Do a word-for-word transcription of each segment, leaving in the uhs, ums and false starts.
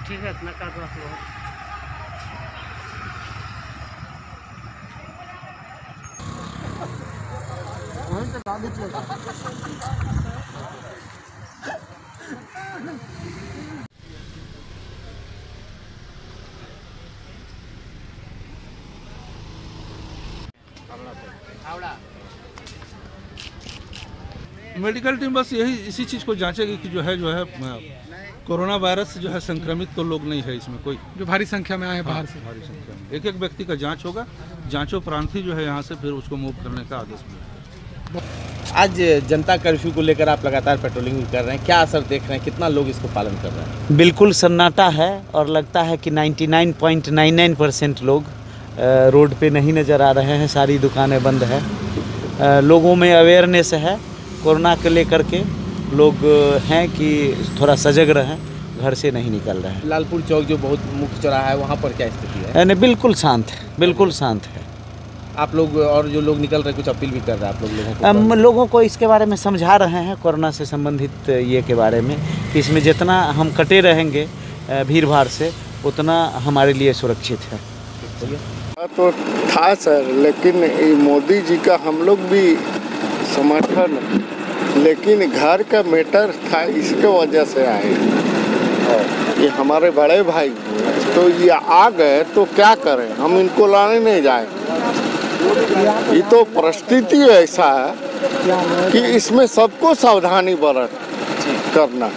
ठीक है, इतना कर रहा हूँ। वहीं से दादी चलेगा। मेडिकल टीम बस यही इसी चीज़ को जांचेगी कि जो है जो है कोरोना वायरस से जो है संक्रमित तो लोग नहीं है इसमें कोई, जो भारी संख्या में आए हैं हाँ, बाहर से। भारी संख्या में एक एक व्यक्ति का जांच होगा, जांचोपरांत ही जो है यहाँ से फिर उसको मूव करने का आदेश मिलेगा। आज जनता कर्फ्यू को लेकर आप लगातार पेट्रोलिंग कर रहे हैं, क्या असर देख रहे हैं, कितना लोग इसको पालन कर रहे हैं? बिल्कुल सन्नाटा है और लगता है कि निन्यानवे पॉइंट नौ नौ परसेंट लोग रोड पे नहीं नज़र आ रहे हैं, सारी दुकानें बंद है। लोगों में अवेयरनेस है कोरोना को लेकर के, लोग हैं कि थोड़ा सजग रहें, घर से नहीं निकल रहे हैं। लालपुर चौक जो बहुत मुख्य चौराहा है वहाँ पर क्या स्थिति है? नहीं, बिल्कुल शांत है, बिल्कुल शांत है। आप लोग और जो लोग निकल रहे हैं कुछ अपील भी कर रहे हैं आप लोग लोगों को? हम लोगों को इसके बारे में समझा रहे हैं कोरोना से संबंधित ये के बारे में कि इसमें जितना हम कटे रहेंगे भीड़ भाड़ से उतना हमारे लिए सुरक्षित है। तो था सर, लेकिन मोदी जी का हम लोग भी समर्थन, लेकिन घर का मैटर था इसके वजह से आए। ये हमारे बड़े भाई तो ये आ गए तो क्या करें, हम इनको लाने नहीं जाए। ये तो परिस्थिति ऐसा है कि इसमें सबको सावधानी बरत करना।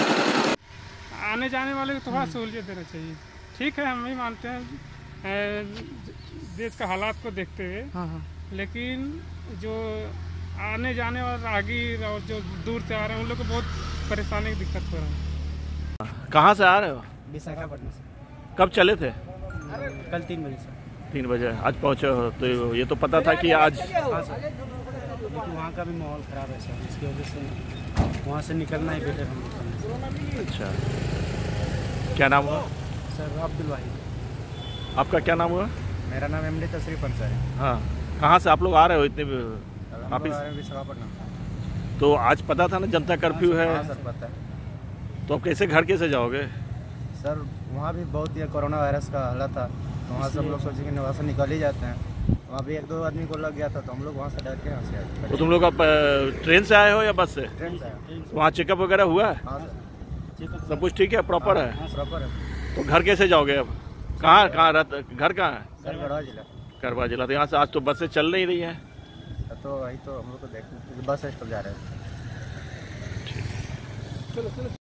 आने जाने वाले को थोड़ा सहूलियत देना चाहिए। ठीक है, हम भी मानते हैं देश का हालात को देखते हुए, हाँ हाँ। लेकिन जो आने जाने वाले राहगीर और जो दूर से आ रहे हैं उन लोग को बहुत परेशानी की दिक्कत हो रहा है। कहाँ से आ रहे हो? विशाखापट्टनम से। कब चले थे? कल तीन बजे से। तीन बजे आज पहुँचे हो, तो ये तो पता था कि आज? हाँ सर, लेकिन वहाँ का भी माहौल ख़राब है सर, इसकी वजह से वहाँ से निकलना ही बेटर हम। अच्छा, क्या नाम हुआ? सर अब्दुल वाहिद। आपका क्या नाम हुआ? मेरा नाम एमडी तशरीफ अंसारी है। हाँ, कहाँ से आप लोग आ रहे हो इतने वापिस? विशाखापट्टनम से। तो आज पता था ना जनता कर्फ्यू है? हाँ सर, पता है। तो अब कैसे घर कैसे जाओगे? सर वहाँ भी बहुत ही कोरोना वायरस का हालत था, तो वहाँ से हम लोग सोचे कि वहाँ से निकल ही जाते हैं। वहाँ भी एक दो आदमी को लग गया था तो हम लोग वहाँ से डर के यहाँ से आए। तो तुम लोग अब ट्रेन से आए हो या बस से? ट्रेन से आए। वहाँ चेकअप वगैरह हुआ है? हाँ सर, सब कुछ ठीक है, प्रॉपर है? हाँ प्रॉपर है। तो घर कैसे जाओगे अब? कहाँ कहाँ रहते, घर कहाँ है? सर गढ़वा जिला। गढ़वा जिला। तो यहाँ से आज तो बसें चल नहीं रही हैं? तो वही तो हम लोग को देखने बस स्टॉप जा रहे हैं।